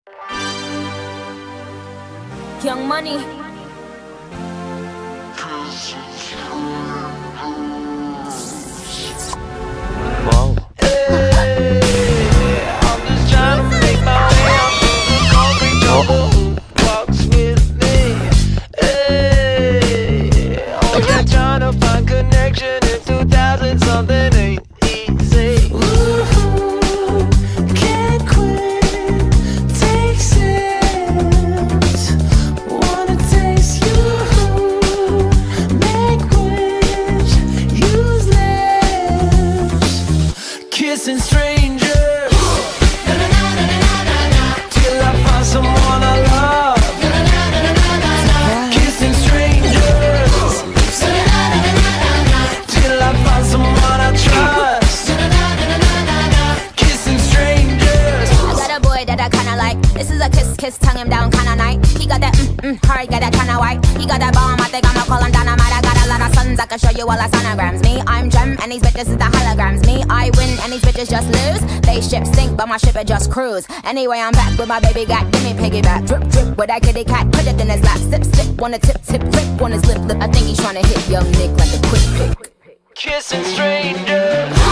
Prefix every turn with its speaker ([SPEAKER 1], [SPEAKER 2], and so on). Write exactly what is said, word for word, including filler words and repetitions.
[SPEAKER 1] Young Money.
[SPEAKER 2] Wow. Hey, I'm just trying to make my way up through the concrete jungle. Who walks with me? Hey, I'm just trying to find connection in two thousand something ain't easy.
[SPEAKER 3] Ooh, can't quit, take sips, wanna taste you, make wish, use lips, kissing strangers, till I find someone I love, kissing strangers, till I find someone I trust, kissing strangers.
[SPEAKER 1] I got a boy that I kinda like. This is a kiss, kiss, tongue him down kinda night. He got that mm, mm, hard, got that kinda white. He got that bomb, I think I'ma call him dynamite. I got a lot of sons, I can show you all the sonograms. Me, I'm Gem, and these bitches is the holograms. Me, I win, and these bitches just lose. They ship sink, but my ship it just cruise. Anyway, I'm back with my baby got, give me piggyback. Drip, drip, with that kitty cat, put it in his lap. Sip, sip, wanna tip, tip, lip, on his lip, lip. I think he's trying to hit young Nick like a quick pick.
[SPEAKER 2] Kissing strangers.